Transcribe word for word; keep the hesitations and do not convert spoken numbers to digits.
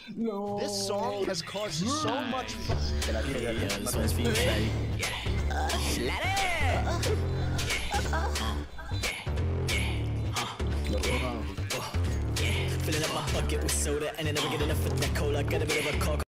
No. This song has caused so much fun. Yeah, this one's for you, Shady. Let it! Filling up my bucket with soda and I never get enough of that cola. Got a bit of a coke.